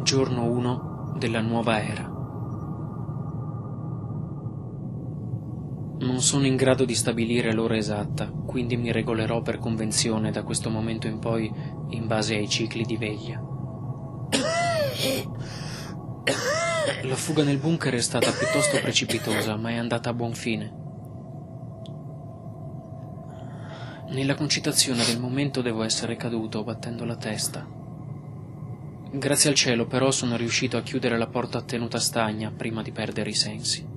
Giorno 1 della nuova era. Non sono in grado di stabilire l'ora esatta, quindi mi regolerò per convenzione da questo momento in poi in base ai cicli di veglia. La fuga nel bunker è stata piuttosto precipitosa, ma è andata a buon fine. Nella concitazione del momento devo essere caduto battendo la testa. Grazie al cielo però sono riuscito a chiudere la porta a tenuta stagna prima di perdere i sensi.